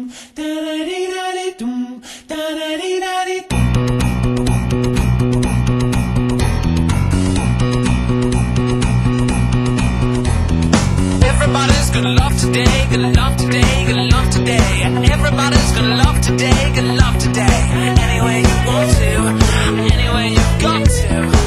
Everybody's gonna love today, gonna love today, gonna love today. Everybody's gonna love today, gonna love today. Any way you want to, any way you've got to.